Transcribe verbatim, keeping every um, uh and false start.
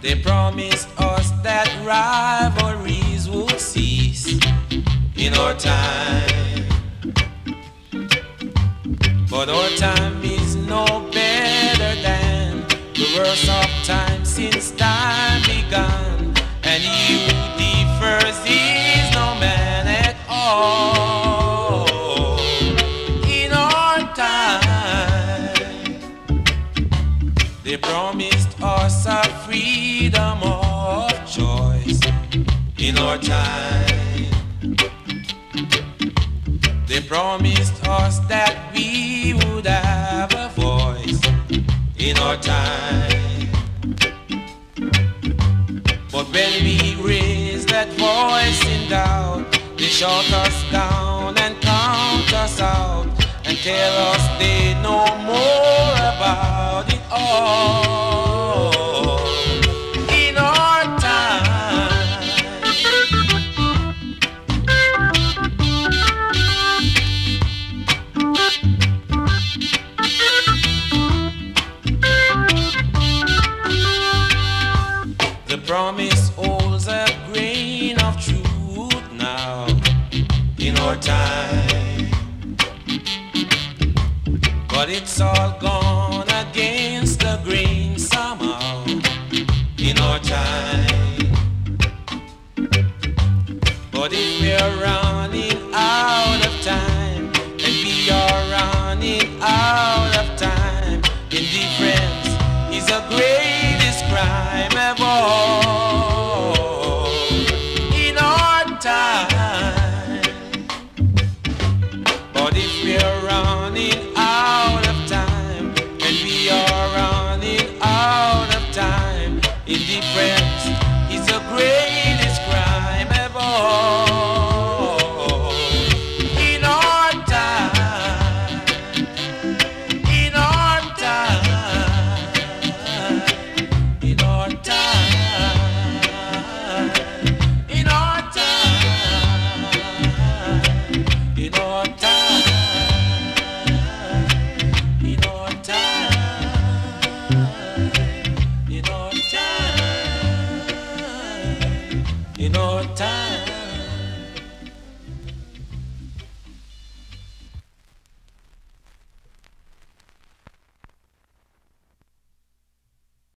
They promised us that rivalries would cease in our time, but our time is no better than the worst of time since time began. And he who differs is no man at all. In our time, they promised us a freedom of choice. In our time, they promised us that we would have a voice. In our time, but when we raise that voice in doubt, they shut us down and count us out and tell us they know more about it all. In our time, the promise holds a grain of truth now. In our time, but it's all gone against the grain somehow. In our time, but if we're running out of time, and we are running out of time, indifference is the greatest crime of all. In our time, but if we're running out of time, and we are running out of time, indifference is the greatest crime of all. In our time, in our time, in our time, in our time, in our time, in our time, in our time, in our time.